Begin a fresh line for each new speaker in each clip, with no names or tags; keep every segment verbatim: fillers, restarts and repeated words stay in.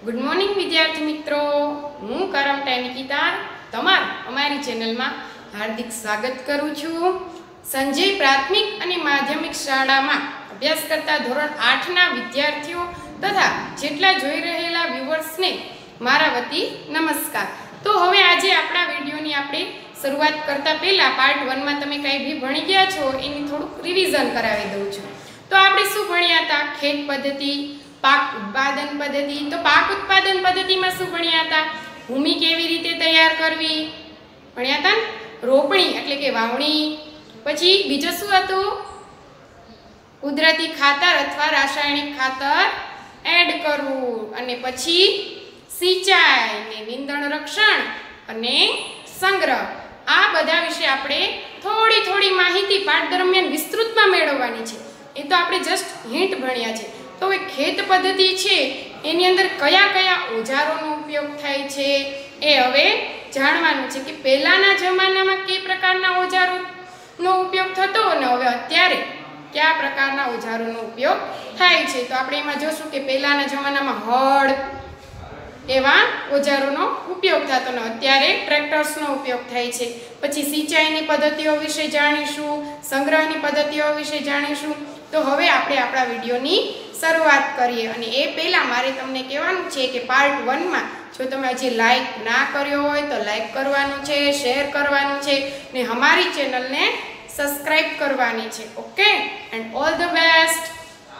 Good morning विद्यार्थी मित्रों, हूँ करमटा निकिता तमारू अमारी चेनल में हार्दिक स्वागत करूँ छूं। संजय प्राथमिक और माध्यमिक शाला में अभ्यास करता धोरण आठ ना विद्यार्थीओ तथा जेटला जोई रहेला व्यूवर्स ने मारा वती नमस्कार। तो हवे आजे आपणा विडियोनी आपणे शुरुआत करता पहला पार्ट वन में तमे कई भी भणी गया छो एनी थोड़ुं रिविजन करावी दऊं छुं। तो आपणे शुं भण्या हता? खेत पद्धति, पाक उत्पादन पद्धति। तो पाक उत्पादन पद्धति में शुं भण्या हता? भूमि केवी रीते तैयार करवी भण्या हता। रोपणी एटले के वावणी। पछी बीजो शुं हतुं? कुदरती खातर अथवा रासायणिक खातर एड करवुं। अने पछी सिंचाई ने निंदण रक्षण अने संग्रह। आ बधा विषय आपणे थोड़ी थोड़ी माहिती पाठ दरमियान विस्तृतमां मेळववानी छे। ए तो आपणे जस्ट हिंट भण्या छे। तो ए खेत पद्धति छे एनी अंदर कया कया औजारोनो उपयोग थाय छे ए हवे जाणवानुं छे कि पहेलाना जमानामां के प्रकारना औजारोनो उपयोग थतो अने हवे अत्यारे क्या प्रकारना औजारोनो उपयोग थाय छे। तो आपणे एमां जोशुं कि पहेलाना जमानामां हळ एवा औजारोनो उपयोग थतो ने अत्यारे ट्रेक्टर्सनो उपयोग थाय छे। पछी सिंचाईनी पद्धतिओ विषे जाणीशुं, संग्रहनी पद्धतिओ विषे जाणीशुं। तो हवे आपणे आपणा विडियोनी शुरुआत करीए। अने ए पहेला मारे तमने कहेवानुं छे कि पार्ट वन में जो तमे हजी लाइक ना कर्यो होय तो लाइक करवानुं छे, शेर करवानुं छे ने हमारी चेनल ने सब्सक्राइब करवानी छे। Okay, and all the best.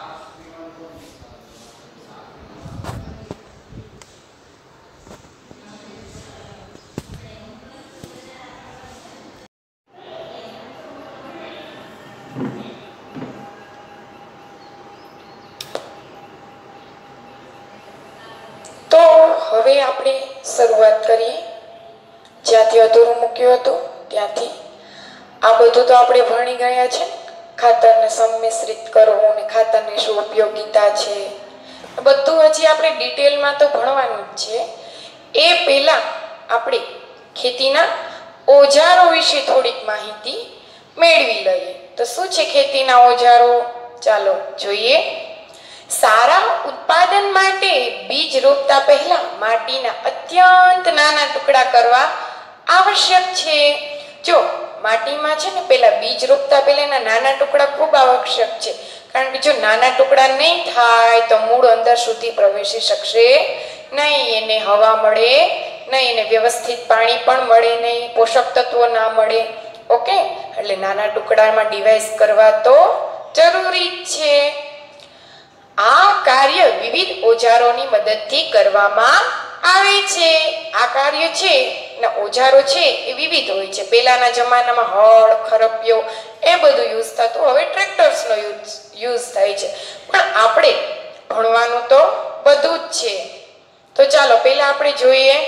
हवे आपणे शुरुआत करीए ज्यांथी अधूरुं मूक्युं हतुं त्यांथी। आ बधुं तो आपणे भणी गया छे। खातरने संमिश्रित करवुं ने खातरनी शुं उपयोगिता छे बधुं हजी आपणे डिटेलमां तो भणवानुं ज छे। ए पहेला आपणे खेतीना औजारो विषे थोड़ीक माहिती मेळवी लईए। तो शुं छे खेतीना औजारो? चालो जोईए। सारा उत्पादन माटे बीज रोपता पहला माटीना अत्यंत नाना टुकड़ा करवा आवश्यक छे। जो माटीमां छे ने पहला बीज रोपता पहला नाना टुकड़ा खूब आवश्यक छे, कारण के जो नाना टुकड़ा नहीं थाय तो मूळ अंदर सुधी प्रवेशी शकशे नहीं। एने हवा मळे नहीं, एने व्यवस्थित पाणी पण मळे नहीं, पोषक तत्वो ना मळे। ओके, એટલે નાના ટુકડામાં ડિવાઇસ કરવા તો જરૂરી છે। आ कार्य विविध औजारोनी मददथी करवामां आवे छे। आ कार्य छे ने औजारो छे ए विविध होय छे। पहेलाना जमानामां हळ, खरपियो ए बधुं यूज थतो, हवे ट्रेक्टर्सनो यूज यूज थाय छे। पण आपणे भणवानुं तो बधुं ज छे। तो चालो पहेला आपणे जोईए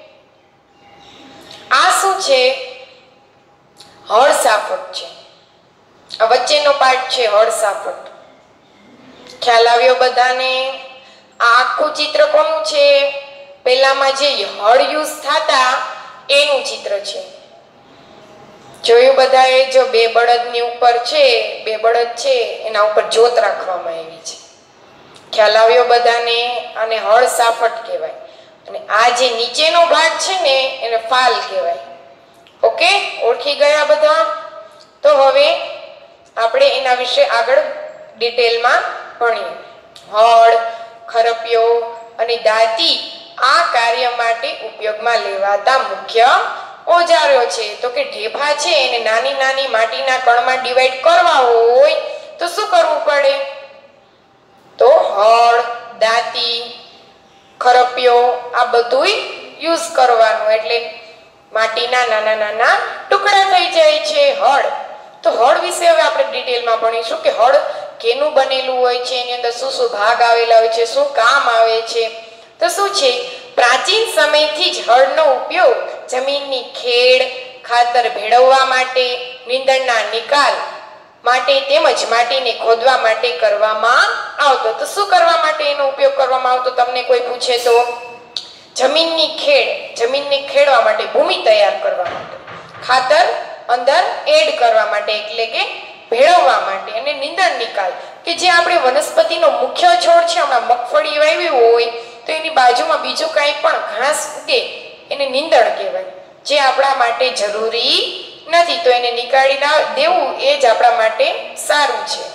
आ शुं छे? हळ साफट छे। आ वच्चेनो पार्ट छे हळ साफट। ख्याल आव्यो बधाने? आ आखुं चित्र कोनुं छे? पहेलामां जे हळ यूज थता एनुं चित्र छे। जोयुं बधाए? जो बे बळदनी उपर छे, बे बळद छे एना उपर जोत राखवामां आवी छे। ख्याल आव्यो बधाने? आने हळ साफट कहेवाय। अने आ जे नीचेनो भाग छे ने एने फाल कहेवाय। ओके, ओळखी गया बधा? तो हवे आपणे एना विषे आगळ डिटेलमां भणीए। हळ, खरपियो अने दाती आ कार्य माटे उपयोगमां लेवाता मुख्य औजारो छे। तो के ढेफा छे एने नानी नानी माटीना कणमां डिवाइड करवा होय तो शुं करवुं पड़े? तो हळ, दाती, खरपियो आ बधुंय यूज करवानुं। एटले माटीना नाना नाना टुकड़ा थई जाय छे। हळ, तो हळ विषे हवे आपणे डिटेलमां भणीशुं कि हळ केनु बनेલું હોય છે, એની અંદર શું શું ભાગ આવેલા હોય છે, શું કામ આવે છે। તો શું છે? પ્રાચીન સમયથી જ હળનો ઉપયોગ જમીનની ખેડ, ખાતર ભેળવવા માટે, નીંદણના નિકાલ માટે તેમજ માટીને ખોદવા માટે કરવામાં આવતો। તો શું કરવા માટે એનો ઉપયોગ કરવામાં આવતો? તમને કોઈ પૂછે તો જમીનની ખેડ, જમીનને ખેડવા માટે, ભૂમિ તૈયાર કરવા માટે, ખાતર અંદર એડ કરવા માટે એટલે કે ભેળવવા માટે, અને નિંદણ નિકાલ કે જે આપણે વનસ્પતિનો મુખ્ય છોડ છે, હમણાં મગફળી વાવી હોય તો એની બાજુમાં બીજું કાંઈ પણ ઘાસ ઉગે એને નીંદણ કહેવાય, જે આપણા માટે જરૂરી નથી, તો એને નીકાળી ના દેવું એ જ આપણા માટે સારું છે.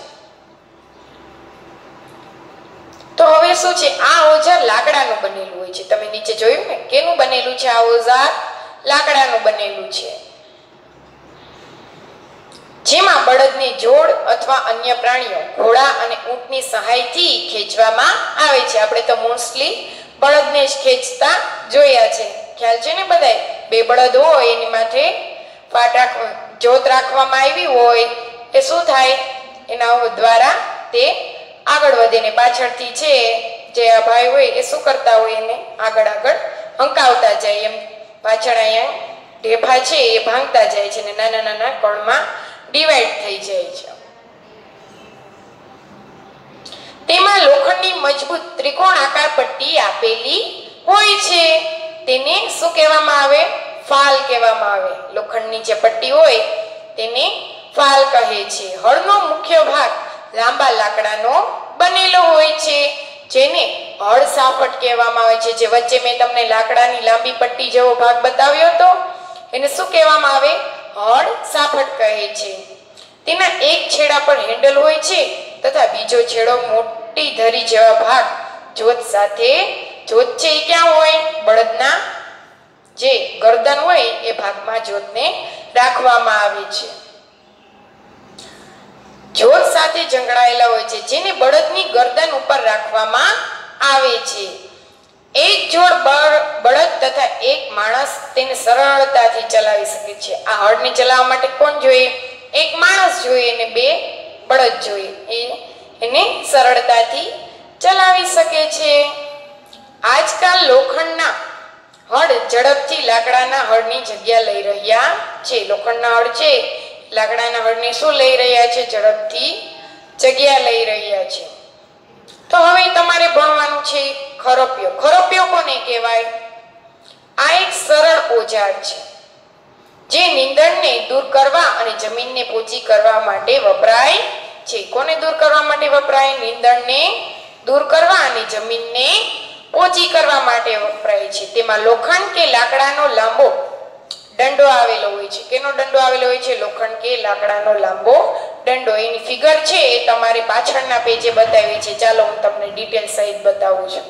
તો હવે શું છે, આ ઓજાર લાકડાનું બનેલું હોય છે. તમે નીચે જોયું ને, કેનું બનેલું છે આ ઓજાર? લાકડાનું બનેલું છે, જેમાં બળદની જોડ અથવા અન્ય પ્રાણીઓ ઘોડા અને ઊંટની સહાયથી ખેંચવામાં આવે છે. આપણે તો મોસ્ટલી બળદને જ ખેંચતા જોયા છે, ખ્યાલ છે ને બધાય? બે બળદ હોય એની માથે પાટા જોત રાખવામાં આવી હોય, એ શું થાય, એના દ્વારા તે આગળ વધે ને પાછળથી છે જે આ ભાઈ હોય એ શું કરતા હોય, એને આગળ આગળ હંકાવતા જાય. એમ પાછળ અહીંયા ઢેફા છે એ ભાંગતા જાય છે ને નાના નાના કણમાં ડિવાઈડ થઈ જાય છે. તેમાં લોખંડની મજબૂત ત્રિકોણાકાર પટ્ટી આપેલી હોય છે, તેને શું કહેવામાં આવે? ફાલ કહેવામાં આવે. લોખંડની જે પટ્ટી હોય તેને ફાલ કહે છે. હળનો મુખ્ય ભાગ લાંબા લાકડાનો બનેલો હોય છે, જેને હળ સાફટ કહેવામાં આવે છે. જે વચ્ચે મેં તમને લાકડાની લાંબી પટ્ટી જેવો ભાગ બતાવ્યો હતો, એને શું કહેવામાં આવે? હળ સાફટ કહે છે. તેના એક છેડા પર હેન્ડલ હોય છે તથા બીજો છેડો મોટી ધરી જેવા ભાગ જોત સાથે, જોત છે એ ક્યાં હોય? બળદના જે ગરદન હોય એ ભાગમાં જોતને રાખવામાં આવે છે. જોત સાથે જંગળાયેલા હોય છે, જેને બળદની ગરદન ઉપર રાખવામાં આવે છે. એક જોડ બળદ તથા એક માણસ તેને સરળતાથી ચલાવી શકે છે. આ હળને ચલાવવા માટે કોણ જોઈએ? એક માણસ જોઈએ અને બે બળદ જોઈએ, એ એને સરળતાથી ચલાવી શકે છે. આજકાલ લોખંડના હળ ઝડપથી લાકડાના હળની જગ્યા લઈ રહ્યા છે. લોખંડના હળ છે લાકડાના હળને શું લઈ રહ્યા છે? ઝડપથી જગ્યા લઈ રહ્યા છે. તો હવે તમારે ભણવાનું છે ખરપિયો. ખરપિયો કોને કહેવાય? આ એક સરળ ઓજાર છે, જે નીંદણને દૂર કરવા અને જમીનને પોચી કરવા માટે વપરાય છે. કોને દૂર કરવા માટે વપરાય? નીંદણને દૂર કરવા અને જમીનને પોચી કરવા માટે વપરાય છે. તેમાં લોખંડ કે લાકડાનો લાંબો દંડો આવેલો હોય છે. કેનો દંડો આવેલો હોય છે? લોખંડ કે લાકડાનો લાંબો દંડો. એની ફિગર છે એ તમારે પાછળના પેજે બતાવી છે. ચાલો હું તમને ડિટેલ સહિત બતાવું છું.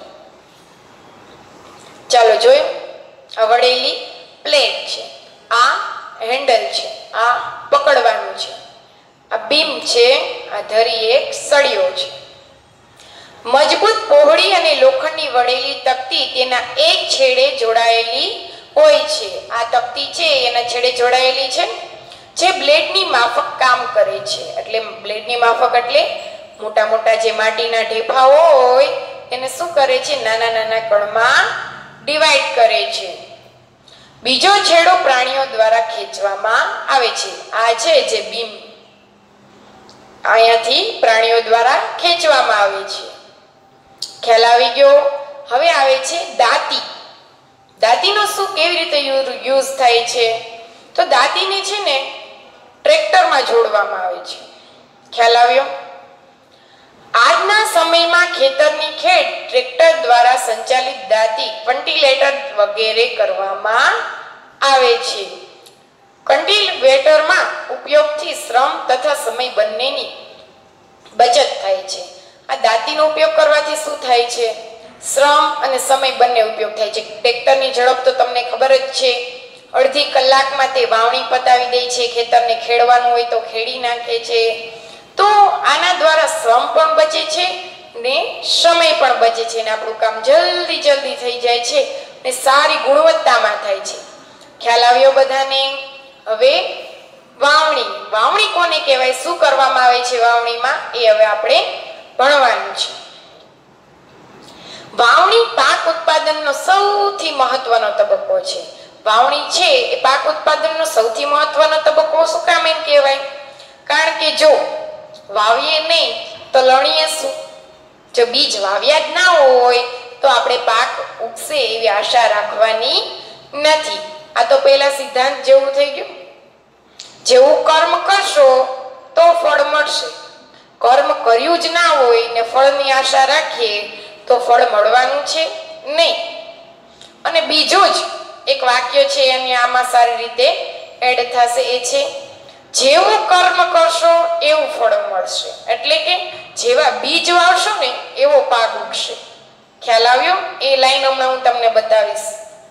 ચાલો જોયું, આ વળેલી પ્લેટ છે, આ હેન્ડલ છે, આ પકડવાનું છે, આ બીમ છે, આ ધરી એક સળિયો છે. મજબૂત પહોળી અને લોખંડની વળેલી તકતી તેના એક છેડે જોડાયેલી હોય છે. આ તકતી છે એના છેડે જોડાયેલી છે, જે બ્લેડની માફક કામ કરે છે. એટલે બ્લેડની માફક એટલે મોટા મોટા જે માટીના ઢેફા હોય એને શું કરે છે? નાના નાના કણમાં ડિવાઈડ કરે છે. બીજો છેડો પ્રાણીઓ દ્વારા ખેંચવામાં આવે છે. આ છે જે બીમ, અહીંયાથી પ્રાણીઓ દ્વારા ખેંચવામાં આવે છે. ખ્યાલ આવી ગયો? હવે આવે છે દાંતી. દાંતીનો શું કેવી રીતે યુઝ થાય છે? તો દાંતીને છે ને ટ્રેક્ટરમાં જોડવામાં આવે છે. ખ્યાલ આવ્યો? આજના સમયમાં ખેતરની ખેડ ટ્રેક્ટર દ્વારા સંચાલિત દાંતી, કલ્ટિવેટર વગેરે કરવામાં આવે છે. કલ્ટિવેટરમાં ઉપયોગથી શ્રમ તથા સમય બંનેની બચત થાય છે. આ દાંતીનો ઉપયોગ કરવાથી શું થાય છે? શ્રમ અને સમય બંને ઉપયોગ થાય છે. ટ્રેક્ટરની ઝડપ તો તમને ખબર જ છે, અડધી કલાકમાં તે વાવણી પતાવી દે છે. ખેતરને ખેડવાનું હોય તો ખેડી નાખે છે. તો આના દ્વારા શ્રમ પણ બચે છે ને સમય પણ બચે છે ને આપણું કામ જલ્દી જલ્દી થઈ જાય છે ને સારી ગુણવત્તામાં થાય છે. ખ્યાલ આવ્યો બધાને? હવે વાવણી. વાવણી કોને કહેવાય? શું કરવામાં આવે છે વાવણીમાં? એ હવે આપણે ભણવાનું છે. વાવણી પાક ઉત્પાદનનો સૌથી મહત્વનો તબક્કો છે. વાવણી છે એ પાક ઉત્પાદનનો સૌથી મહત્વનો તબક્કો શું કામ એમ કહેવાય? કારણ કે જો વાવીએ નહીં તો લણીએ શું? જો બીજ વાવ્યા જ ના હોય તો આપણે પાક ઉગશે એવી આશા રાખવાની નથી. આ તો પહેલા સિદ્ધાંત જેવું થઈ ગયું. જેવું કર્મ કરશો તો ફળ મળશે. કર્મ કર્યું જ ના હોય ને ફળની આશા રાખીએ તો ફળ મળવાનું છે નહીં. અને બીજું જ એક વાક્ય છે અને આમાં સારી રીતે એડ થશે, એ છે જેવું કર્મ કરશો એવું ફળ મળશે. એટલે કે જેવા બીજ વાવશો ને એવો પાક ઉગશે. ખ્યાલ આવ્યો? એ લાઈન હમણાં હું તમને બતાવીશ.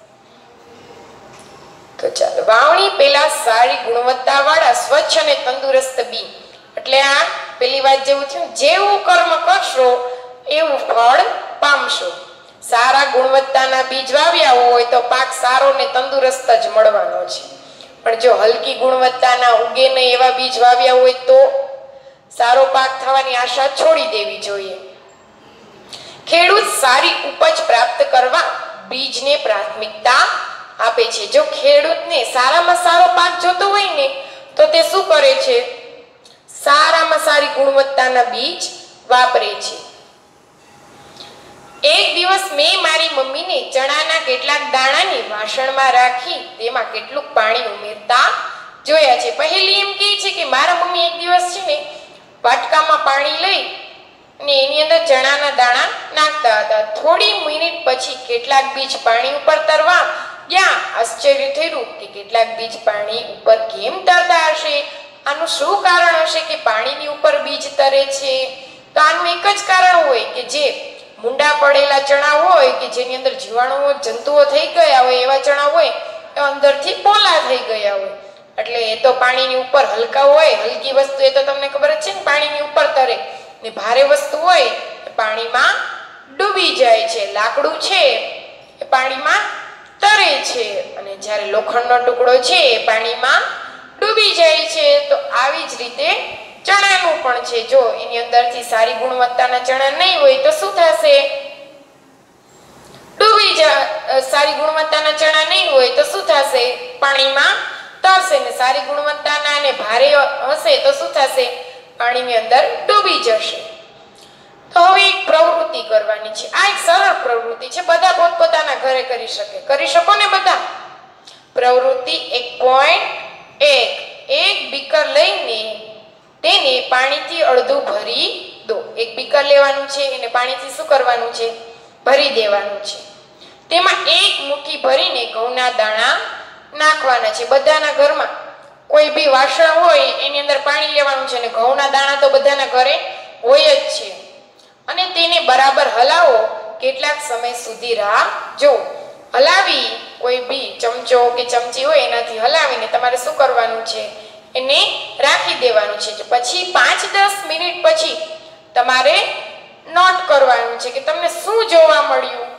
તો ચાલો, વાવણી પહેલા સારી ગુણવત્તા વાળા સ્વચ્છ અને તંદુરસ્ત બી. એટલે આ પેલી વાત જેવું થયું, જેવું કર્મ કરશો એવું ફળ પામશો. સારા ગુણવત્તાના બીજ વાવ્યા હોય તો પાક સારો ને તંદુરસ્ત જ મળવાનો છે. પણ જો હલકી ગુણવત્તાના ઉગે નહીં એવા બીજ વાવ્યા હોય તો સારો પાક થવાની આશા છોડી દેવી જોઈએ. ખેડૂત સારી ઉપજ પ્રાપ્ત કરવા બીજને પ્રાથમિકતા આપે છે. જો ખેડૂતને સારામાં સારો પાક જોતો હોય ને તો તે શું કરે છે? સારામાં સારી ગુણવત્તાના બીજ વાપરે છે. એક દિવસ મેં મારી મમ્મીને ચણાના કેટલાક દાણાને વાસણમાં રાખી તેમાં કેટલું પાણી ઉમેરતા જોયા છે. પહેલી એમ કહે છે કે મારા મમ્મી એક દિવસ છે ને વાટકામાં પાણી લઈ ને એની અંદર ચણાના દાણા નાખતા હતા. થોડી મિનિટ પછી કેટલાક બીજ પાણી ઉપર તરવા ગયા. આશ્ચર્ય થયું કે કેટલાક બીજ પાણી ઉપર કેમ તરતા હશે? આનું શું કારણ હશે કે પાણીની ઉપર બીજ તરે છે? તો આનું એક જ કારણ હોય કે જે મુંડા પડેલા ચણા હોય કે જેની અંદર જીવાણુઓ જંતુઓ થઈ ગયા હોય એવા ચણા હોય એ અંદરથી પોલા થઈ ગયા હોય. એટલે એ તો પાણીની ઉપર હલકા હોય, હલકી વસ્તુ એ તો તમને ખબર જ છે ને પાણીની ઉપર તરે, ને ભારે વસ્તુ હોય એ પાણીમાં ડૂબી જાય છે. લાકડું છે એ પાણીમાં તરે છે અને જ્યારે લોખંડનો ટુકડો છે એ પાણીમાં ડૂબી જાય છે. તો આવી જ રીતે ચણાનું પણ છે. જો એની અંદરથી સારી ગુણવત્તાના ચણા નહીં હોય તો શું થશે? ડૂબી જાય. સારી ગુણવત્તાના ચણા નહીં હોય તો શું થશે? પાણીમાં તરશે. ને સારી ગુણવત્તાના અને ભારે હશે તો શું થશે? પાણીની અંદર ડૂબી જશે. તો હવે એક પ્રવૃત્તિ કરવાની છે. આ એક સરળ પ્રવૃત્તિ છે, બધા પોતપોતાના ઘરે કરી શકે. કરી શકો ને બધા? પ્રવૃત્તિ એક પોઈન્ટ એક. એક બીકર લઈને તેને પાણીથી અડધું ભરી દો. એક બીકર લેવાનું છે, એને પાણીથી શું કરવાનું છે? ભરી દેવાનું છે. તેમાં એક મુઠ્ઠી ભરીને ઘઉંના દાણા નાખવાના છે. બધાના ઘરમાં કોઈ બી વાસણ હોય એની અંદર પાણી લેવાનું છે અને ઘઉંના દાણા તો બધાના ઘરે હોય જ છે. અને તેને બરાબર હલાવો. કેટલાક સમય સુધી રાહ જો. હલાવી કોઈ બી ચમચો કે ચમચી હોય એનાથી હલાવીને તમારે શું કરવાનું છે? એને રાખી દેવાનું છે. પછી પાંચ દસ મિનિટ પછી તમારે નોટ કરવાનું છે કે તમને શું જોવા મળ્યું.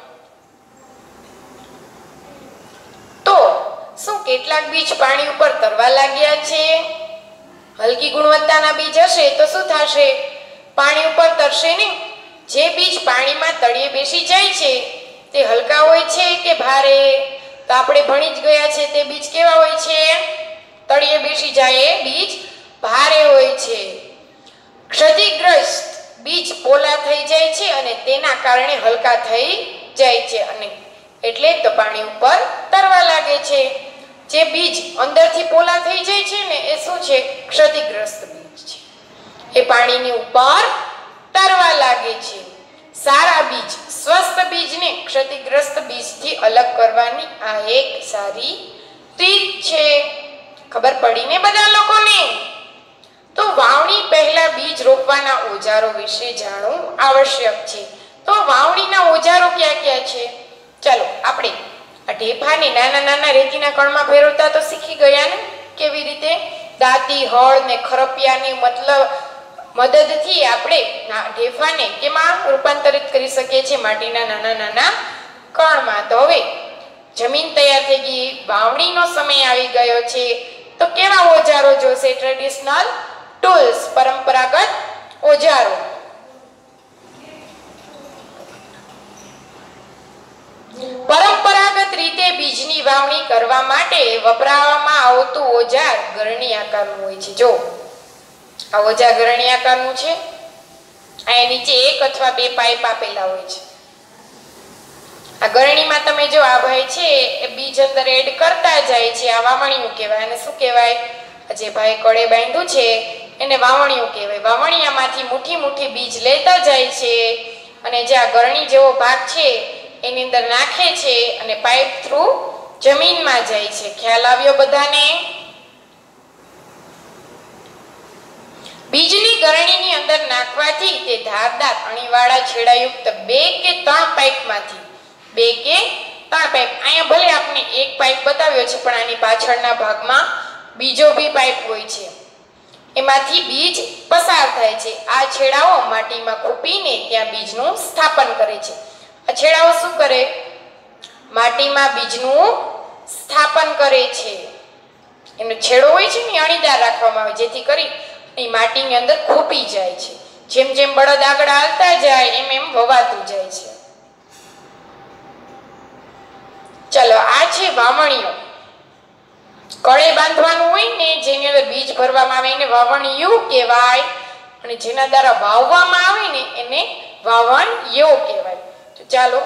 તો શું કેટલાક બીજ પાણી ઉપર તરવા લાગ્યા છે? હલકી ગુણવત્તાના બીજ હશે તો શું થશે? પાણી ઉપર તરશે ને. જે બીજ પાણીમાં તળિયે બેસી જાય છે તે હલકા હોય છે કે ભારે? તો આપણે ભણી જ ગયા છે તે બીજ કેવા હોય છે? તળિયે બેસી જાય એ બીજ ભારે હોય છે. ક્ષતિગ્રસ્ત બીજ પોલા થઈ જાય છે અને તેના કારણે હલકા થઈ જાય છે અને એટલે તો પાણી ઉપર તરવા લાગે છે. જે બીજ અંદરથી પોલા થઈ જાય છે ને એ શું છે? ક્ષતિગ્રસ્ત બીજ છે. એ પાણીની ઉપર તરવા લાગે છે. સારા બીજ, સ્વસ્થ બીજને ક્ષતિગ્રસ્ત બીજથી અલગ કરવાની આ એક સારી રીત છે. ખબર પડી ને બધા લોકોને? તો વાવણી પહેલા બીજ રોપવાના ઓજારો વિશે જાણવું આવશ્યક છે. તો વાવણીના ઓજારો ક્યાં ક્યાં છે? ચાલો આપણે આ ઢેફાને નાના નાના રેતીના કણમાં ફેરવતા તો શીખી ગયા ને કેવી રીતે? દાંતી, હળ ને ખરપિયાની મતલબ મદદથી આપણે ઢેફાને કેમાં રૂપાંતરિત કરી શકીએ છીએ? માટીના નાના નાના કણમાં. તો હવે જમીન તૈયાર થઈ ગઈ, વાવણીનો સમય આવી ગયો છે. તો કેવા ઓજારો જોશે? ટ્રેડિશનલ ટૂલ્સ, પરંપરાગત ઓજારો. પરંપરાગત રીતે બીજની વાવણી કરવા માટે વપરાવામાં આવતું ઓજાર ગરણી આકારનું હોય છે. જો આ ઓજાર ગરણી આકારનું છે. આ નીચે એક અથવા બે પાઇપ આપેલા હોય છે. આ ગરણીમાં તમે જો આ ભાઈ છે એ બીજ અંદર એડ કરતા જાય છે. આ વાવણીયું કહેવાય. અને શું કહેવાય? જે ભાઈ કળે બાંધ્યું છે એને વાવણીયું કહેવાય. વાવણીયામાંથી મુઠ્ઠી મુઠ્ઠી બીજ લેતા જાય છે અને જે આ ગરણી જેવો ભાગ છે એની અંદર નાખે છે અને પાઇપ થ્રુ જમીનમાં જાય છે. ખ્યાલ આવ્યો બધાને? બીજની ગરણીની અંદર નાખવાથી તે ધારદાર અણીવાળા છેડાયુક્ત બે કે ત્રણ પાઇપમાંથી બે કે ત્રણ પાઇપ, અહીંયા ભલે આપણે એક પાઇપ બતાવ્યો છે પણ આની પાછળના ભાગમાં બીજો બી પાઇપ હોય છે, એમાંથી બીજ પસાર થાય છે. આ છેડાઓ માટીમાં ખૂંપીને ત્યાં બીજનું સ્થાપન કરે છે. આ છેડાઓ શું કરે? માટીમાં બીજનું સ્થાપન કરે છે. એનો છેડો હોય છે ને અણીદાર રાખવામાં આવે જેથી કરી એ માટીની અંદર ખૂંપી જાય છે. જેમ જેમ બળદ આગળ હાલતા જાય એમ એમ વવાતું જાય છે. ચલો, આ છે વાવણીઓ. કળે બાંધવાનું હોય ને જેની અંદર બીજ ભરવામાં આવે એને વાવણીયું કહેવાય, અને જેના દ્વારા વાવવામાં આવે ને એને વાવણીયો કહેવાય. તો ચાલો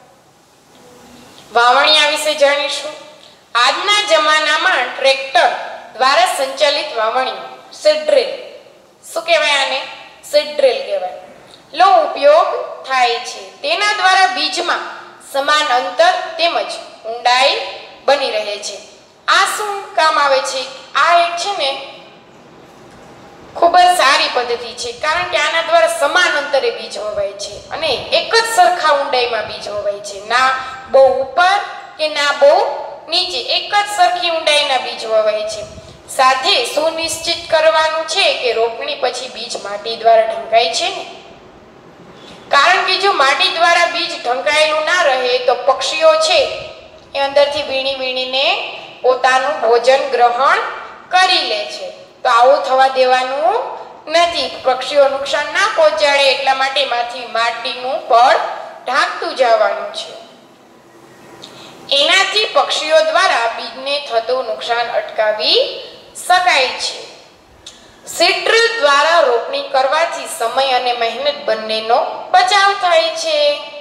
વાવણીયા વિશે જાણીશું. આજના જમાનામાં ટ્રેક્ટર દ્વારા સંચાલિત વાવણીઓ સીડ ડ્રીલ, શું કહેવાય આને? સીડ ડ્રીલ કહેવાય, નો ઉપયોગ થાય છે. તેના દ્વારા બીજમાં સમાન અંતર તેમજ ઊંડાઈ બની રહે છે. આ શું કામ આવે છે? આ એક છે ને ખૂબ જ સારી પદ્ધતિ છે, કારણ કે આના દ્વારા સમાન અંતરે બીજ વવાય છે અને એક જ સરખા ઊંડાઈમાં બીજ વવાય છે. ના બહુ ઉપર કે ના બહુ નીચે, એક જ સરખી ઊંડાઈના બીજ વવાય છે. સાથે સુનિશ્ચિત કરવાનું છે કે રોપણી પછી બીજ માટી દ્વારા ઢંકાય છે ને, કારણ કે જો માટી દ્વારા બીજ ઢંકાયેલું ના રહે તો પક્ષીઓ છે એ અંદરથી વીણી વીણીને પોતાનું ભોજન ગ્રહણ કરી લે છે. તો આવું થવા દેવાનું નથી. પક્ષીઓ નુકસાન ના પહોંચાડે એટલા માટે માંથી માટીનું પડ ઢાંકતું જવાનું છે. એનાથી પક્ષીઓ દ્વારા બીજને થતું નુકસાન અટકાવી શકાય છે. સીડ ડ્રીલ દ્વારા રોપણી કરવાથી સમય અને મહેનત બંનેનો બચાવ થાય છે.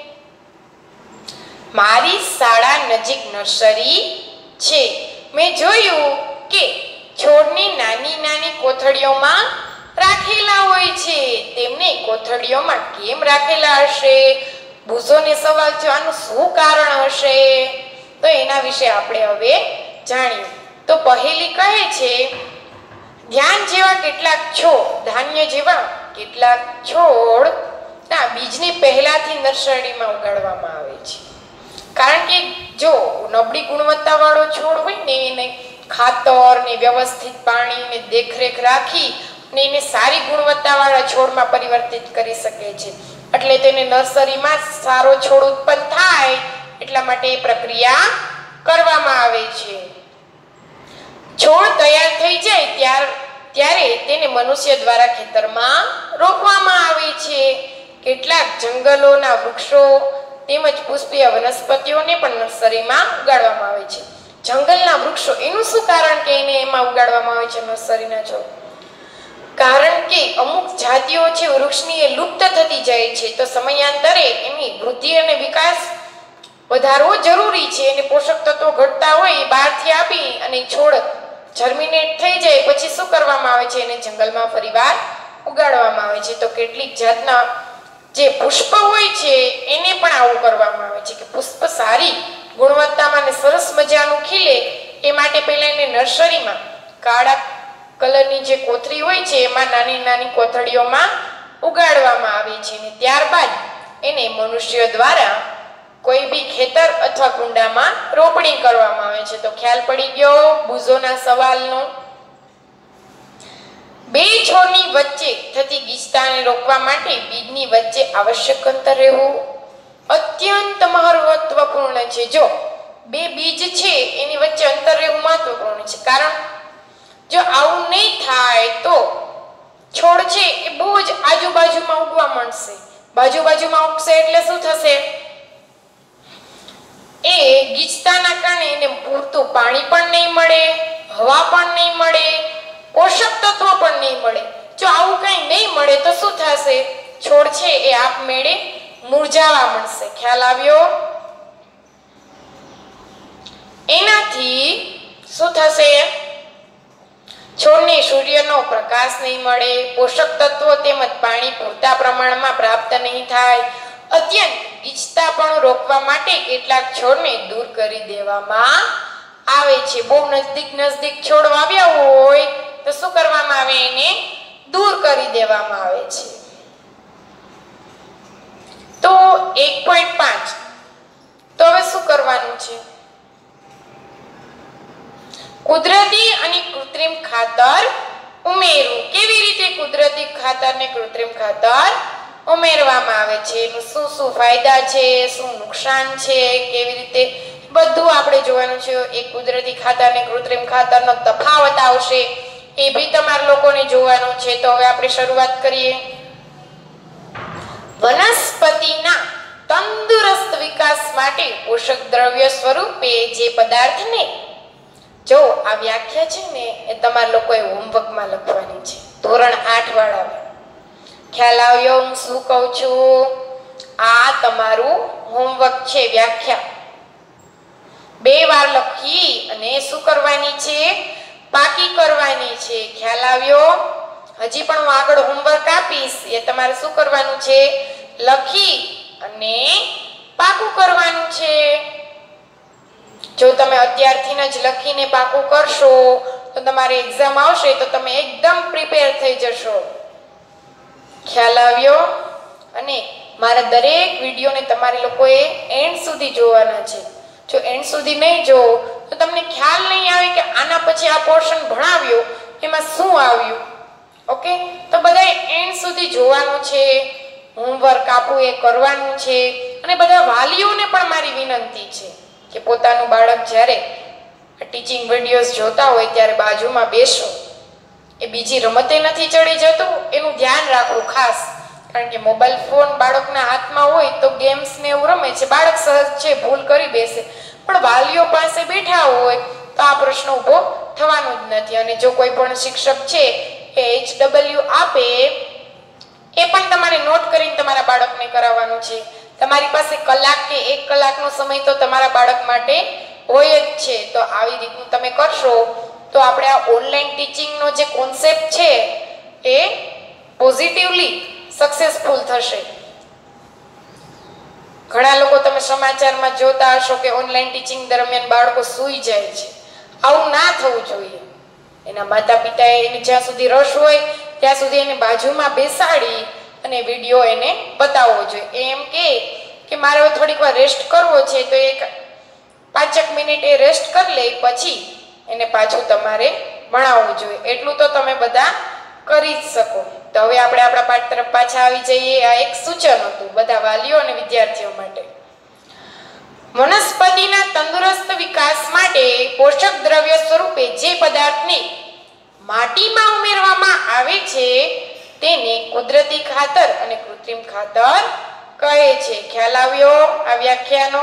મારી શાળા નજીક નર્સરી છે. મેં જોયું કે છોડની નાની નાની કોથળીઓમાં રાખેલા હોય છે. તેમને કોથળીઓમાં કેમ રાખેલા હશે? બુઝોને સવાલ છે, આનું શું કારણ હશે? તો એના વિશે આપણે હવે જાણીએ. તો પહેલી કહે છે, ધ્યાન જેવા કેટલાક છોડ, ધાન્ય જેવા કેટલાક છોડ ના બીજને પહેલાથી નર્સરીમાં ઉગાડવામાં આવે છે. કારણ કે જો નબળી ગુણવત્તા વાળો છોડ હોય ને એને ખાતર ને વ્યવસ્થિત પાણી ને દેખરેખ રાખી ને એને સારી ગુણવત્તા વાળા છોડમાં પરિવર્તિત કરી શકે છે. એટલે તેને નર્સરીમાં સારો છોડ ઉત્પન્ન થાય એટલા માટે એ પ્રક્રિયા કરવામાં આવે છે. છોડ તૈયાર થઈ જાય ત્યાર ત્યારે તેને મનુષ્ય દ્વારા ખેતરમાં રોપવામાં આવે છે. કેટલાક જંગલોના વૃક્ષો તેમજ પુષ્પીય વનસ્પતિઓને પણ નર્સરીમાં ઉગાડવામાં આવે છે. જંગલના વૃક્ષો, એનું શું કારણ કે એને એમાં ઉગાડવામાં આવે છે નર્સરીના છોડ? કારણ કે અમુક જાતિઓ છે વૃક્ષની એ લુપ્ત થતી જાય છે, તો સમયાંતરે એની વૃદ્ધિ અને વિકાસ વધારવો જરૂરી છે. એને પોષક તત્વો ઘટતા હોય એ બહારથી આપી અને છોડ જર્મિનેટ થઈ જાય પછી શું કરવામાં આવે છે? એને જંગલમાં ફરીવાર ઉગાડવામાં આવે છે. તો કેટલીક જાતના જે પુષ્પ હોય છે એને પણ આવું કરવામાં આવે છે કે પુષ્પ સારી ગુણવત્તામાં ને સરસ મજાનું ખીલે એ માટે પહેલા એને નર્સરીમાં કાળા કલરની જે કોથળી હોય છે એમાં નાની નાની કોથળીઓમાં ઉગાડવામાં આવે છે ને ત્યારબાદ એને મનુષ્ય દ્વારા કોઈ બી ખેતર અથવા કુંડામાં રોપણી કરવામાં આવે છે. તો ખ્યાલ પડી ગયો બુઝોના સવાલનો? બે છોડની વચ્ચે થતી ગીચતાને રોકવા માટે બીજની વચ્ચે આવશ્યક અંતર રહેવું અત્યંત મહત્વપૂર્ણ છે. જો બે બીજ છે એની વચ્ચે અંતર રહેવું મહત્વપૂર્ણ છે, કારણ જો આવું નહીં થાય તો છોડ છે એ બહુ જ આજુબાજુમાં ઉગવા માંડશે. બાજુ બાજુમાં ઉગશે એટલે શું થશે? એ ગીચતાના કારણે એને પૂરતું પાણી પણ નહીં મળે, હવા પણ નહીં મળે, પોષક તત્વો પણ નહીં મળે. જો આવું કંઈ નહીં મળે તો શું થશે? છોડ છે એ આપમેળે મુરઝાવા મળશે. ખ્યાલ આવ્યો? એનાથી શું થશે? છોડને સૂર્યનો પ્રકાશ નહીં મળે, પોષક તત્વો તેમજ પાણી પૂરતા પ્રમાણમાં પ્રાપ્ત નહીં થાય, અત્યંત ગીચતા પણ રોકવા માટે કેટલાક છોડને દૂર કરી દેવામાં આવે છે. બહુ નજદીક નજદીક છોડ વાવ્યા હોય તો શું કરવામાં આવે? એને દૂર કરી દેવામાં આવે છે. તો એક પોઈન્ટ પાંચ તો હવે શું કરવાનું છે? કુદરતી અને કૃત્રિમ ખાતર ઉમેરવું. કેવી રીતે કુદરતી ખાતર ને કૃત્રિમ ખાતર ઉમેરવામાં આવે છે? એનું શું શું ફાયદા છે, શું નુકસાન છે, કેવી રીતે બધું આપણે જોવાનું છે. એ કુદરતી ખાતર ને કૃત્રિમ ખાતરનો તફાવત આવશે એ ભી તમારા લોકોને જોવાનું છે. તો હવે આપણે શરૂઆત કરીએ. વનસ્પતિના તંદુરસ્ત વિકાસ માટે પોષક દ્રવ્ય સ્વરૂપે જે પદાર્થને, જો આ વ્યાખ્યા છે ને એ તમારા લોકોએ હોમવર્કમાં લખવાની છે, ધોરણ આઠ વાળા. ખ્યાલ આવ્યો હું શું કહું છું? આ તમારું હોમવર્ક છે. વ્યાખ્યા બે વાર લખી અને શું કરવાની છે? પાકી કરવાની છે. ખ્યાલ આવ્યો? હજી પણ હું આગળ હોમવર્ક આપીશ, એ તમારે શું કરવાનું છે? લખી અને પાકું કરવાનું છે. જો તમે અત્યારથી જ લખીને પાકું કરશો તો તમારી એક્ઝામ આવશે તો તમે એકદમ પ્રિપેર થઈ જશો. ખ્યાલ આવ્યો? અને મારા દરેક વિડીયોને તમારે લોકોએ એન્ડ સુધી જોવાના છે. જો એન્ડ સુધી નહીં જો તો તમને ખ્યાલ નહીં આવે કે આના પછી આ પોર્શન ભણાવ્યો એમાં શું આવ્યું. ઓકે, તો બધાએ એન્ડ સુધી જોવાનું છે. હોમવર્ક આપું એ કરવાનું છે. અને બધા વાલીઓને પણ મારી વિનંતી છે કે પોતાનું બાળક જ્યારે ટીચિંગ વિડીયોઝ જોતા હોય ત્યારે બાજુમાં બેસો. એ બીજી રમતે નથી ચડી જતું એનું ધ્યાન રાખવું ખાસ. કારણ કે મોબાઈલ ફોન બાળકના હાથમાં હોય તો ગેમ્સ ને એવું રમે છે. બાળક સહજ છે, ભૂલ કરી બેસે, પણ વાલીઓ પાસે બેઠા હોય તો આ પ્રશ્ન ઊભો થવાનો જ નથી. અને જો કોઈ પણ શિક્ષક છે એ એચ ડબલ્યુ આપે એ પણ તમારે નોટ કરીને તમારા બાળકને કરાવવાનું છે. તમારી પાસે કલાક કે એક કલાકનો સમય તો તમારા બાળક માટે હોય જ છે. તો આવી રીતનું તમે કરશો તો આપણે આ ઓનલાઈન ટીચિંગનો જે કોન્સેપ્ટ છે એ પોઝિટિવલી સક્સેસફુલ થશે. ઘણા લોકો તમે સમાચારમાં જોતા હશો કે ઓનલાઈન ટીચિંગ દરમિયાન બાળકો સૂઈ જાય છે. આવું ના થવું જોઈએ. એના માતા પિતાએ એને જ્યાં સુધી રસ હોય ત્યાં સુધી એને બાજુમાં બેસાડી અને વિડીયો એને બતાવવો જોઈએ. એમ કે કે મારે થોડીક વાર રેસ્ટ કરવો છે તો એક પાંચેક મિનિટ એ રેસ્ટ કરી લે, પછી એને પાછું તમારે ભણાવવું જોઈએ. એટલું તો તમે બધા કરી જ શકો. તો હવે આપણે આપણા પાઠ તરફ પાછા આવી જઈએ. આ એક સૂચન હતું બધા વાલીઓ અને વિદ્યાર્થીઓ માટે. વનસ્પતિના તંદુરસ્ત વિકાસ માટે પોષક દ્રવ્ય સ્વરૂપે જે પદાર્થને માટીમાં ઉમેરવામાં આવે છે તેને કુદરતી ખાતર અને કૃત્રિમ ખાતર કહે છે. ખ્યાલ આવ્યો આ વ્યાખ્યાનો?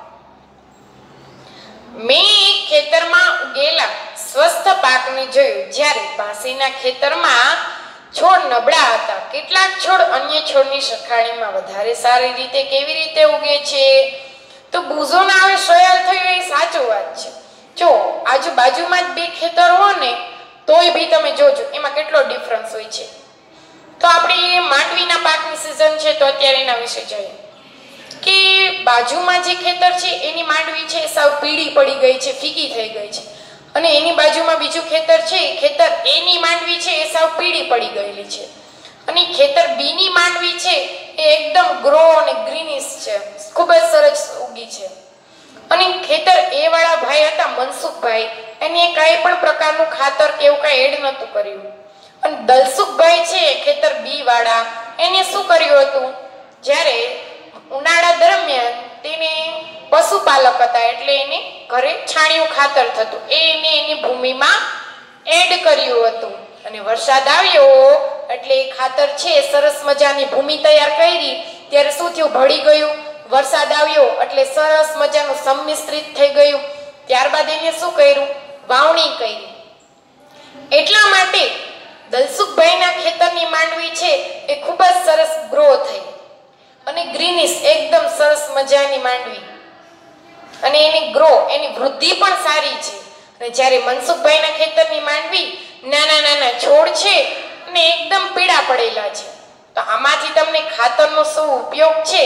મેં એક ખેતરમાં ઉગેલા સ્વસ્થ પાકને જોયું. જ્યારે પાસેના ખેતરમાં છોડ નબળા હતા. કેટલાક છોડ અન્ય છોડની સરખામણીમાં વધારે સારી રીતે કેવી રીતે ઉગે છે? તો બૂઝો ના આવે સયાલ થયું એ સાચું વાત છે. જો આજુબાજુમાં જ બે ખેતર હોય ને તોય ભી તમે જોજો એમાં કેટલો ડિફરન્સ હોય છે. તો આપણે માંડવીના પાકની સિઝન છે તો અત્યારે એના વિશે જોઈએ કે બાજુમાં જે ખેતર છે એની માંડવી છે સાવ પીળી પડી ગઈ છે, ફીકી થઈ ગઈ છે. અને એની બાજુમાં બીજું ખેતર છે, ખેતર એની માંડવી છે એ સાવ પીળી પડી ગયેલી છે. અને ખેતર બી ની માંડવી છે એ એકદમ ગ્રો અને ગ્રીનિશ છે, ખૂબ જ સરસ ઉગી છે. અને ખેતર એ વાળા ભાઈ હતા મનસુખભાઈ, એને કઈ પણ પ્રકારનું ખાતર કે એવું કઈ એડ નહોતું કર્યું. અને દલસુખભાઈ છે ખેતર બી વાળા, એને શું કર્યું હતું? જ્યારે ઉનાળા દરમિયાન તેને પશુપાલક હતા એટલે એને ઘરે છાણિયું ખાતર થતું એ એને એની ભૂમિમાં એડ કર્યું હતું. અને વરસાદ આવ્યો એટલે એ ખાતર છે સરસ મજાની ભૂમિ તૈયાર કરી ત્યારે શું થયું? ભળી ગયું. વરસાદ આવ્યો એટલે સરસ મજાનું સંમિશ્રિત થઈ ગયું. ત્યારબાદ એને શું કર્યું? વાવણી કરી. એટલા માટે દલસુખભાઈના ખેતરની માંડવી છે એ ખૂબ જ સરસ ગ્રો થઈ અને ગ્રીનિશ એકદમ સરસ મજાની માંડવી, અને એની ગ્રો એની વૃદ્ધિ પણ સારી છે. અને જ્યારે મનસુખભાઈના ખેતરની માંડવી નાના નાના છોડ છે અને એકદમ પીળા પડેલા છે. તો આમાંથી તમને ખાતરનો શું ઉપયોગ છે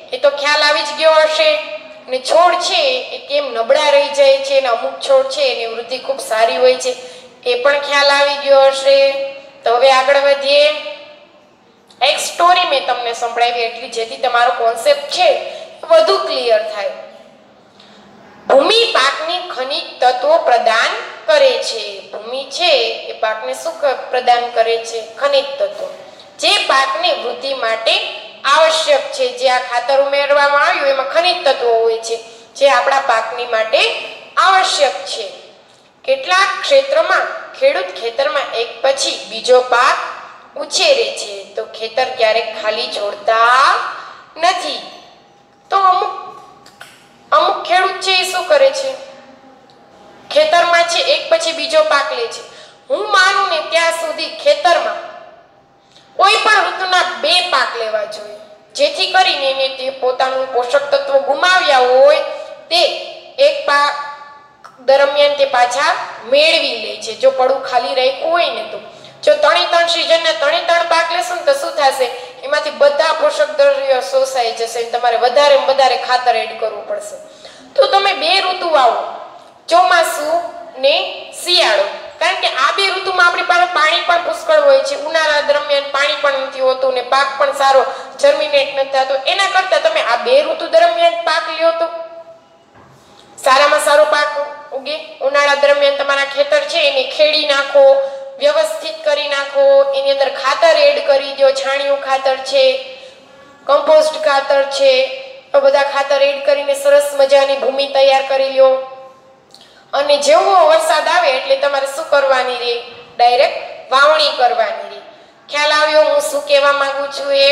એ તો ખ્યાલ આવી જ ગયો હશે. અને છોડ છે એ કેમ નબળા રહી જાય છે અને અમુક છોડ છે એની વૃદ્ધિ ખૂબ સારી હોય છે એ પણ ખ્યાલ આવી ગયો હશે. તો હવે આગળ વધીએ. એક સ્ટોરી મેં તમને સંભળાવી એટલી જેથી તમારો કોન્સેપ્ટ છે વધુ ક્લિયર થાય. ભૂમિ પાકની ખનિજ તત્વો પ્રદાન કરે છે. ભૂમિ છે એ પાકને શું પ્રદાન કરે છે? ખનિજ તત્વો, જે પાકની વૃદ્ધિ માટે આવશ્યક છે. જે આ ખાતર ઉમેરવામાં આવ્યું એમાં ખનિજ તત્વો હોય છે જે આપણા પાકની માટે આવશ્યક છે. કેટલાક ક્ષેત્રોમાં ખેડૂત ખેતરમાં એક પછી બીજો પાક ઉછેરે છે તો ખેતર ક્યારેક ખાલી છોડતા નથી. તો અમુક અમુક ખેડૂત છે એ શું કરે છે? ખેતરમાં છે એક પછી બીજો પાક લે છે. હું માનું ને ત્યાં સુધી ખેતરમાં કોઈ પણ ઋતુના બે પાક લેવા જોઈએ જેથી કરીને એને તે પોતાનું પોષક તત્વો ગુમાવ્યા હોય તે એક પાક દરમિયાન તે પાછા મેળવી લે છે. જો પડું ખાલી રાખ્યું હોય ને તો જો ત્રણે ત્રણ સિઝનના ત્રણે ત્રણ પાક લેશો ને તો શું થશે? એમાંથી બધા પોષક દ્રવ્યો શોષાઈ જશે અને તમારે વધારે વધારે ખાતર એડ કરવું પડશે. તો તમે બે ઋતુ આવો, ચોમાસું ને શિયાળો, કારણ કે આ બે ઋતુમાં આપણી પાસે પાણી પણ પુષ્કળ હોય છે. ઉનાળા દરમિયાન પાણી પણ નથી હોતું ને પાક પણ સારો જર્મિનેટ નથી થતો. એના કરતાં તમે આ બે ઋતુ દરમિયાન પાક લ્યો તો સારામાં સારો પાક ઉગે. ઉનાળા દરમિયાન તમારા ખેતર છે એને ખેડી નાખો, વ્યવસ્થિત કરી નાખો, એની અંદર ખાતર એડ કરી દો. છાણિયું ખાતર છે, કમ્પોસ્ટ ખાતર છે, આ બધા ખાતર એડ કરીને સરસ મજાની ભૂમિ તૈયાર કરી લ્યો. અને જેવો વરસાદ આવે એટલે તમારે શું કરવાની રહે? ડાયરેક્ટ વાવણી કરવાની રહે. ખ્યાલ આવ્યો હું શું કહેવા માંગુ છું? એ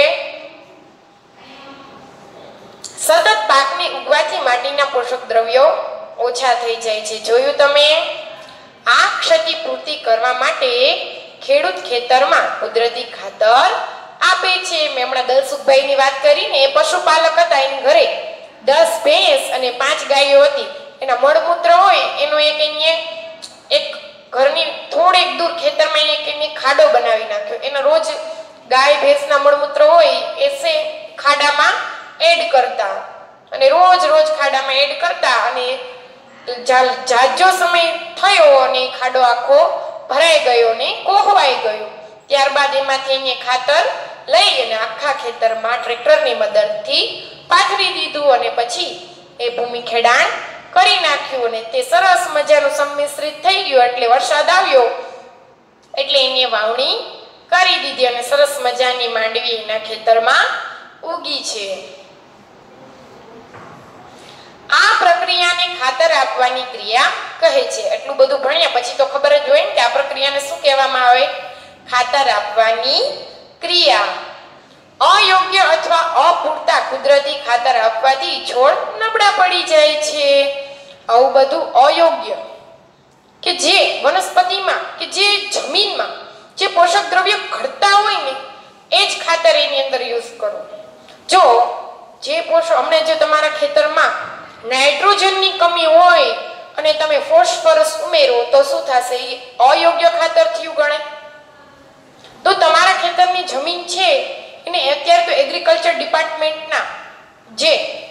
સતત પાકને ઉગવાથી માટીના પોષક દ્રવ્યો ઓછા થઈ જાય છે. જોયું તમે? આ ક્ષતિપૂર્તિ કરવા માટે ખેડૂત ખેતરમાં કુદરતી ખાતર આપે છે. મેં હમણાં દલસુખભાઈની વાત કરીને એ પશુપાલક હતા, એની ઘરે દસ ભેંસ અને પાંચ ગાયો હતી. એના મળમૂત્ર હોય એનો એક એને એક ઘરની થોડેક દૂર ખેતરમાં એક એને ખાડો બનાવી નાખ્યો. એનો રોજ ગાય ભેંસના મળમૂત્ર હોય એ સે ખાડામાં એડ કરતા અને રોજ રોજ ખાડામાં એડ કરતા અને જાજો સમય થયો અને ખાડો આખો ભરાઈ ગયો ને કોહવાઈ ગયો. ત્યારબાદ એમાંથી એને ખાતર લઈ અને આખા ખેતરમાં ટ્રેક્ટરની મદદથી પાથરી દીધું અને પછી એ ભૂમિ ખેડાણ કરી નાખ્યું અને તે સરસ મજાનું સંમિશ્રિત થઈ ગયું. એટલે વરસાદ આવ્યો એટલે એને વાવણી કરી દીધી અને સરસ મજાની માંડવી એના ખેતરમાં ઉગી છે. આ પ્રક્રિયાને ખાતર આપવાની ક્રિયા કહે છે. એટલું બધું ભણ્યા પછી તો ખબર જ હોય ને કે આ પ્રક્રિયાને શું કહેવામાં આવે? ખાતર આપવાની ક્રિયા. અયોગ્ય અથવા અપૂરતા કુદરતી ખાતર આપવાથી છોડ નબળા પડી જાય છે. આવું બધું અયોગ્ય કે જે વનસ્પતિમાં કે જે જમીનમાં જે પોષક દ્રવ્યો ઘટતા હોય ને એ જ ખાતર એની અંદર યુઝ કરો. જો જે પોષક હમણે જો તમારા ખેતરમાં નાઇટ્રોજનની કમી હોય અને તમે ફોસ્ફરસ ઉમેરો તો શું થશે? એ અયોગ્ય ખાતર થયું ગણે. તો તમારા ખેતરની જમીન છે એને અત્યારે તો એગ્રીકલ્ચર ડિપાર્ટમેન્ટના જે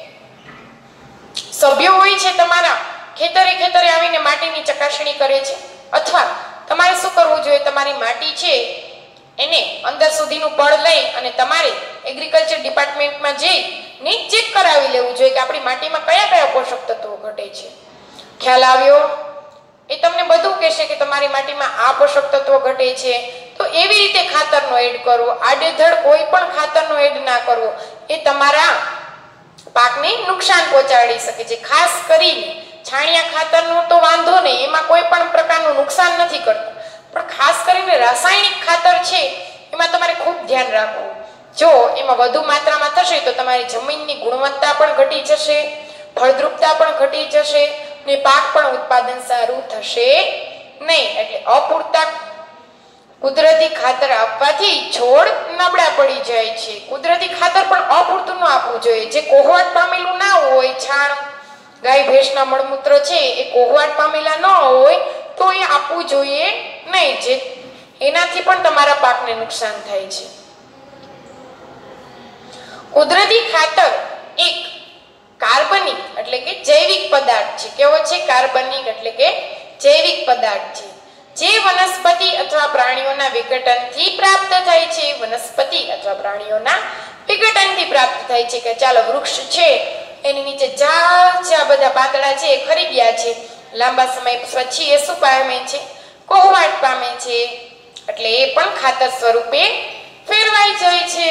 સભ્યો હોય છે તમારા ખેતરે ખેતરે આવીને માટીની ચકાસણી કરે છે. અથવા તમારે શું કરવું જોઈએ? તમારી માટી છે એને અંદર સુધીનું પડ લઈ અને તમારે એગ્રીકલ્ચર ડિપાર્ટમેન્ટમાં જઈ ને ચેક કરાવી લેવું જોઈએ કે આપણી માટીમાં કયા કયા પોષક તત્વો ઘટે છે. ખ્યાલ આવ્યો? એ તમને બધું કહેશે કે તમારી માટીમાં આ પોષક તત્વો ઘટે છે. તો એવી રીતે ખાતરનો એડ કરવો. આડેધડ કોઈ પણ ખાતરનો એડ ના કરવો. એ તમારા પાકને નુકસાન પહોંચાડી શકે છે. ખાસ કરીને છાણિયા ખાતરનો તો વાંધો નહીં, એમાં કોઈ પણ પ્રકારનું નુકસાન નથી કરતું. પણ ખાસ કરીને રાસાયણિક ખાતર છે એમાં તમારે ખૂબ ધ્યાન રાખવું. જો એમાં વધુ માત્રામાં થશે તો તમારી જમીનની ગુણવત્તા પણ ઘટી જશે, ફળદ્રુપતા પણ ઘટી જશે ને પાક પણ ઉત્પાદન સારું થશે નહીં. એટલે અપૂરતા કુદરતી ખાતર આપવાથી છોડ નબળા પડી જાય છે. કુદરતી ખાતર પણ અપૂરતું ન આપવું જોઈએ. જે કોહવાટ પામેલું ના હોય, છાણ ગાય ભેંસના મળમૂત્ર છે એ કોહવાટ પામેલા ન હોય તો એ આપવું જોઈએ નહીં. જે એનાથી પણ તમારા પાકને નુકસાન થાય છે. કુદરતી ખાતર એક કાર્બનિક એટલે કે જૈવિક પદાર્થ છે. કેવો છે? કાર્બનિક એટલે કે જૈવિક પદાર્થ છે, જે વનસ્પતિ અથવા પ્રાણીઓના વિઘટનથી પ્રાપ્ત થાય છે. વનસ્પતિ અથવા પ્રાણીઓના વિઘટનથી પ્રાપ્ત થાય છે. કે ચાલો વૃક્ષ છે એની નીચે ઝાઝા બધા પાંદડા છે એ ખરી ગયા છે, લાંબા સમય પછી એ શું પામે છે? કોહવાટ પામે છે, એટલે એ પણ ખાતર સ્વરૂપે ફેરવાઈ જાય છે.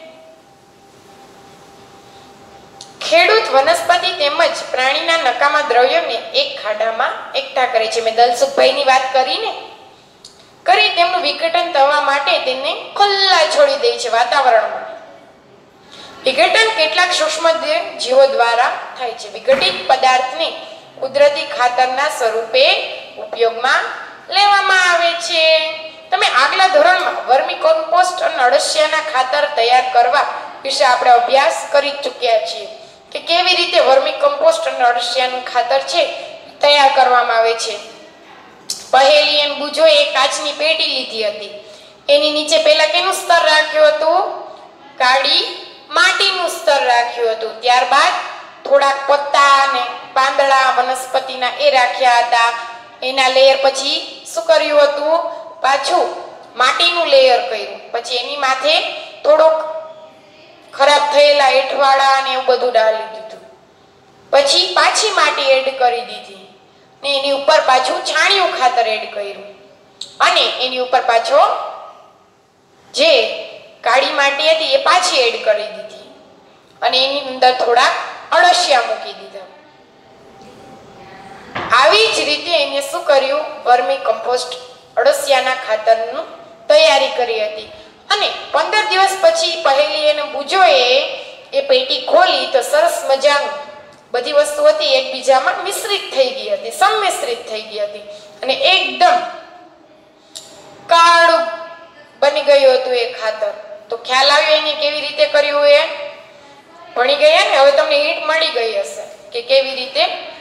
ખેડૂત વનસ્પતિ તેમજ પ્રાણીના નકામા દ્રવ્યોને એક ખાડામાં એકઠા કરે છે. મેં દલસુખભાઈની વાત કરીને કરી તેમનું વિઘટન થવા માટે તેને ખુલ્લા છોડી દે છે વાતાવરણમાં. વિઘટન કેટલાક સૂક્ષ્મ જીવો દ્વારા થાય છે. વિઘટિત પદાર્થને કુદરતી ખાતરના સ્વરૂપે ઉપયોગમાં લેવામાં આવે છે. તમે આગલા ધોરણમાં વર્મી કોમ્પોસ્ટ અને અળસિયાના ખાતર તૈયાર કરવા વિશે આપણે અભ્યાસ કરી ચૂક્યા છીએ કે કેવી રીતે વર્મી કમ્પોસ્ટ અને અળસિયાનું ખાતર છે તૈયાર કરવામાં આવે છે. પહેલી એમ બુજોએ કાચની પેટી લીધી હતી. એની નીચે પહેલા કેનું સ્તર રાખ્યું હતું? કાળી માટીનું સ્તર રાખ્યું હતું. ત્યારબાદ થોડાક પત્તા અને પાંદડા વનસ્પતિના એ રાખ્યા હતા. એના લેયર પછી શું કર્યું હતું? પાછું માટીનું લેયર કર્યું. પછી એની માથે થોડોક ખરાબ થયેલા એઠવાડા અને એવું બધું ડાળી દીધું. પછી પાછી માટી એડ કરી દીધી ને એની ઉપર પાછું છાણિયું ખાતર એડ કર્યું અને એની ઉપર પાછો જે કાળી માટી હતી એ પાછી એડ કરી દીધી અને એની અંદર થોડા અળસિયા મૂકી દીધા. આવી જ રીતે એને શું કર્યું? વર્મી કમ્પોસ્ટ અળસિયાના ખાતરનું તૈયારી કરી હતી. અને પંદર દિવસ પછી પહેલી એને બુજોએ એ પેટી ખોલી તો સરસ મજાનું બધી વસ્તુ હતી એકબીજામાં મિશ્રિત થઈ ગઈ હતી, સંમિશ્રિત થઈ ગઈ હતી અને એકદમ કાળું બની ગયું હતું એ ખાતર. તો ખ્યાલ આવ્યો એને કેવી રીતે કર્યું? એ ભણી ગયા ને? હવે તમને હિન્ટ મળી ગઈ હશે કે કેવી રીતે